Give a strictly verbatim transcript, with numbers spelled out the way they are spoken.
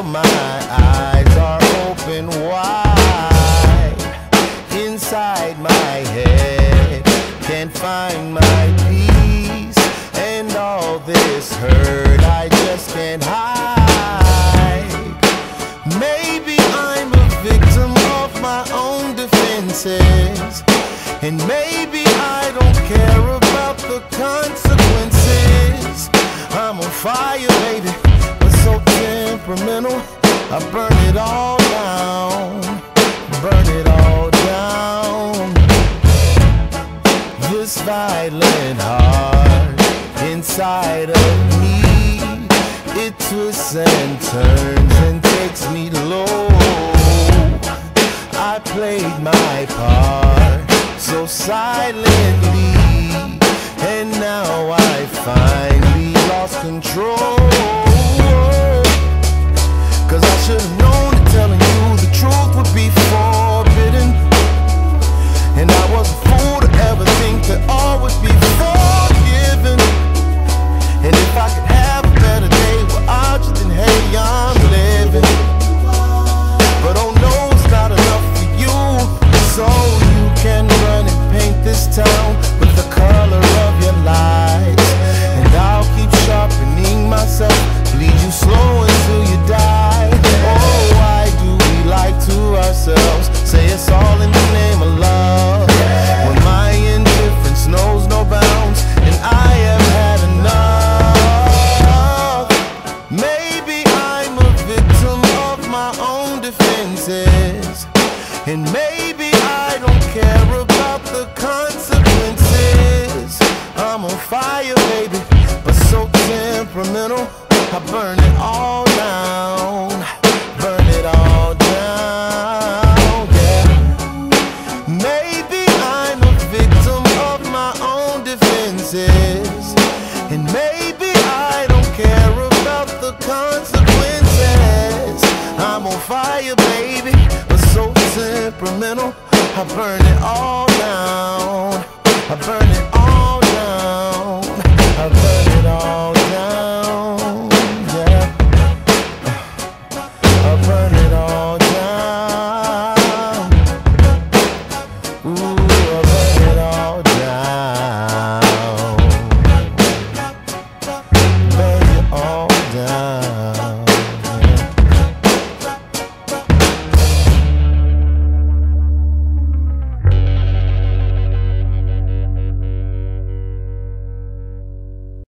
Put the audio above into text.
till my eyes are open wide. Inside my head, can't find my peace, and all this hurt I just can't hide. Maybe I'm a victim of my own defenses, and maybe I don't care about the consequences. I'm on fire, baby, but so temperamental. I burn it all down, burn it all down. This violent heart inside of me, it twists and turns and takes me low. I played my part so silently, and now I finally lost control. Cause I should've known that telling you the truth would be forbidden, and I was a fool to ever think that all would be forgiven. And if I could have a better day without you, then hey, I'm living. But oh no, it's not enough for you, so you can run and paint this town with the color of your lies, and I'll keep sharpening myself, lead you slow until you die. Oh, why do we lie to ourselves, say it's all in the name of love, when my indifference knows no bounds, and I have had enough. Maybe I'm a victim of my own defenses, and maybe I don't care about the consequences. I'm on fire, baby, but so temperamental. I burn it all down, burn it all down, yeah. Maybe I'm a victim of my own defenses, and maybe I don't care about the consequences. I'm on fire, baby, but so temperamental. I burn it all down, I burn it all down, I burn it all down, yeah. I burn it all down. Ooh, I burn it all down. Burn it all down.